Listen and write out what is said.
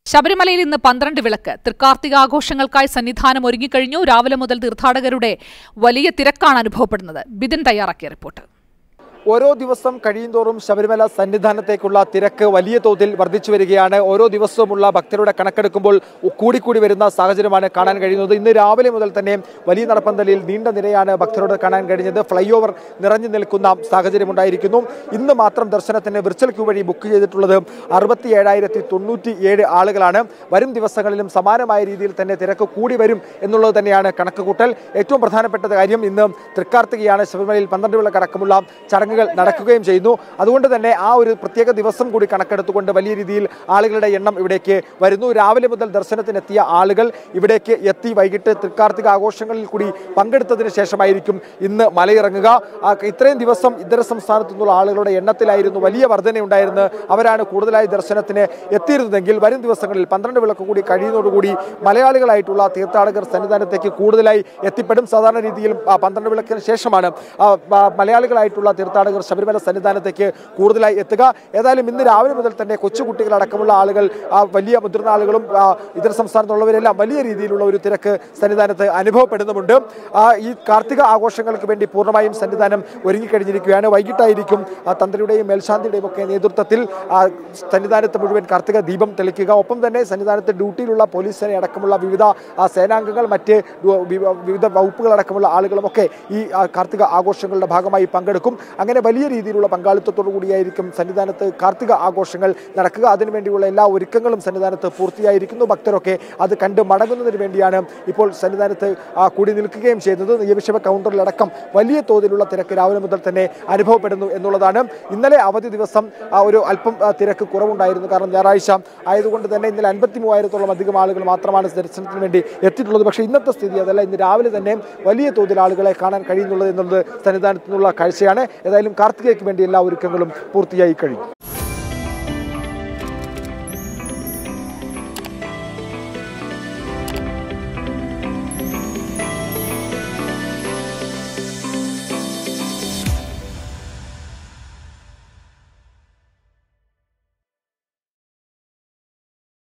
ശബരിമലയിൽ ഇന്ന് 12 വിളക്ക്. തൃക്കാർത്തികാഘോഷങ്ങൾക്കായി സന്നിധാനം ഒരുങ്ങിക്കഴിഞ്ഞു. രാവിലെ മുതൽ തീർത്ഥാടകരുടെ വലിയ തിരക്കാണ് അനുഭവപ്പെടുന്നത്. ബിദിൻ തയ്യാറാക്കിയ റിപ്പോർട്ട്. ഓരോ ദിവസം കഴിയുന്തോറും ശബരിമല സന്നിധാനത്തേക്കുള്ള തിരക്ക് വലിയ തോതിൽ വർദ്ധിച്ചു വരികയാണ്. ഓരോ ദിവസവുമുള്ള ഭക്തരുടെ കണക്കെടുക്കുമ്പോൾ കൂടിക്കൂടി വരുന്ന സാഹചര്യമാണ് കാണാൻ കഴിയുന്നത്. ഇന്ന് രാവിലെ മുതൽ തന്നെ വലിയ നടപ്പന്തലിൽ നീണ്ട നിരയാണ് ഭക്തരോട് കാണാൻ കഴിഞ്ഞത്. ഫ്ലൈ ഓവർ നിറഞ്ഞു നിൽക്കുന്ന സാഹചര്യമുണ്ടായിരിക്കുന്നു. ഇന്ന് മാത്രം ദർശനത്തിന് വിർച്വൽ ക്യൂ വഴി ബുക്ക് ചെയ്തിട്ടുള്ളത് 67,097 ആളുകളാണ്. വരും ദിവസങ്ങളിലും സമാനമായ രീതിയിൽ തന്നെ തിരക്ക് കൂടി വരും എന്നുള്ളത് തന്നെയാണ് കണക്കുകൂട്ടൽ. ഏറ്റവും പ്രധാനപ്പെട്ട കാര്യം, ഇന്ന് തൃക്കാർത്തികയാണ്. ശബരിമലയിൽ 12 വിളക്കടക്കമുള്ള ചടങ്ങുകൾ നടക്കുകയും ചെയ്യുന്നു. അതുകൊണ്ട് തന്നെ ആ ഒരു പ്രത്യേക ദിവസം കൂടി കണക്കെടുത്തുകൊണ്ട് വലിയ രീതിയിൽ ആളുകളുടെ എണ്ണം ഇവിടേക്ക് വരുന്നു. രാവിലെ മുതൽ ദർശനത്തിനെത്തിയ ആളുകൾ ഇവിടേക്ക് എത്തി വൈകിട്ട് തൃക്കാർത്തിക ആഘോഷങ്ങളിൽ കൂടി പങ്കെടുത്തതിന് ശേഷമായിരിക്കും ഇന്ന് മലയിറങ്ങുക. ഇത്രയും ദിവസം ഇതര സംസ്ഥാനത്തു നിന്നുള്ള ആളുകളുടെ എണ്ണത്തിലായിരുന്നു വലിയ വർധനയുണ്ടായിരുന്നത്. അവരാണ് കൂടുതലായി ദർശനത്തിന് എത്തിയിരുന്നതെങ്കിൽ വരും ദിവസങ്ങളിൽ 12 വിളക്ക് കൂടി കഴിയുന്നതോടുകൂടി മലയാളികളായിട്ടുള്ള തീർത്ഥാടകർ സന്നിധാനത്തേക്ക് കൂടുതലായി എത്തിപ്പെടും. സാധാരണ രീതിയിൽ 12 വിളക്കിന് ശേഷമാണ് മലയാളികളായിട്ടുള്ള തീർത്ഥാടകർ ശബരിമല സന്നിധാനത്തേക്ക് കൂടുതലായി എത്തുക. ഏതായാലും ഇന്ന് രാവിലെ മുതൽ തന്നെ കൊച്ചുകുട്ടികളടക്കമുള്ള ആളുകൾ, വലിയ മുതിർന്ന ആളുകളും ഇതര സംസ്ഥാനത്തുള്ളവരെല്ലാം വലിയ രീതിയിലുള്ള ഒരു തിരക്ക് സന്നിധാനത്ത് അനുഭവപ്പെടുന്നുമുണ്ട്. ഈ കാർത്തിക ആഘോഷങ്ങൾക്ക് വേണ്ടി പൂർണ്ണമായും സന്നിധാനം ഒരുങ്ങിക്കഴിഞ്ഞിരിക്കുകയാണ്. വൈകിട്ടായിരിക്കും തന്ത്രിയുടെയും മേൽശാന്തിയുടെയും ഒക്കെ നേതൃത്വത്തിൽ സന്നിധാനത്ത് മുഴുവൻ കാർത്തിക ദീപം തെളിക്കുക. ഒപ്പം തന്നെ സന്നിധാനത്ത് ഡ്യൂട്ടിയിലുള്ള പോലീസ് സേന അടക്കമുള്ള വിവിധ സേനാംഗങ്ങൾ, മറ്റ് വിവിധ വകുപ്പുകളടക്കമുള്ള ആളുകളുമൊക്കെ ഈ കാർത്തിക ആഘോഷങ്ങളുടെ ഭാഗമായി പങ്കെടുക്കും. അങ്ങനെ വലിയ രീതിയിലുള്ള പങ്കാളിത്തത്തോടു കൂടിയായിരിക്കും സന്നിധാനത്ത് കാർത്തിക ആഘോഷങ്ങൾ നടക്കുക. അതിനുവേണ്ടിയുള്ള എല്ലാ ഒരുക്കങ്ങളും സന്നിധാനത്ത് പൂർത്തിയായിരിക്കുന്നു. ഭക്തരൊക്കെ അത് കണ്ട് മടങ്ങുന്നതിന് വേണ്ടിയാണ് ഇപ്പോൾ സന്നിധാനത്ത് കൂടി നിൽക്കുകയും ചെയ്യുന്നത്. നിയമസഭ കൗണ്ടറിലടക്കം വലിയ തോതിലുള്ള തിരക്ക് രാവിലെ മുതൽ തന്നെ അനുഭവപ്പെടുന്നു എന്നുള്ളതാണ്. ഇന്നലെ അവധി ദിവസം ഒരു അല്പം തിരക്ക് കുറവുണ്ടായിരുന്നു. കാരണം ഞായറാഴ്ച ആയതുകൊണ്ട് തന്നെ ഇന്നലെ 53,000-ഓളം അധികം ആളുകൾ മാത്രമാണ് ദർശനത്തിന് വേണ്ടി എത്തിയിട്ടുള്ളത്. പക്ഷേ ഇന്നത്തെ സ്ഥിതി അതല്ല. ഇന്ന് രാവിലെ തന്നെ വലിയ തോതിൽ ആളുകളെ കാണാൻ കഴിയുന്നുള്ളത് എന്നുള്ളത് സന്നിധാനത്തു നിന്നുള്ള കാഴ്ചയാണ്. ഏതായാലും കാർത്തികയ്ക്ക് വേണ്ടി എല്ലാ ഒരുക്കങ്ങളും പൂർത്തിയായി കഴിഞ്ഞു.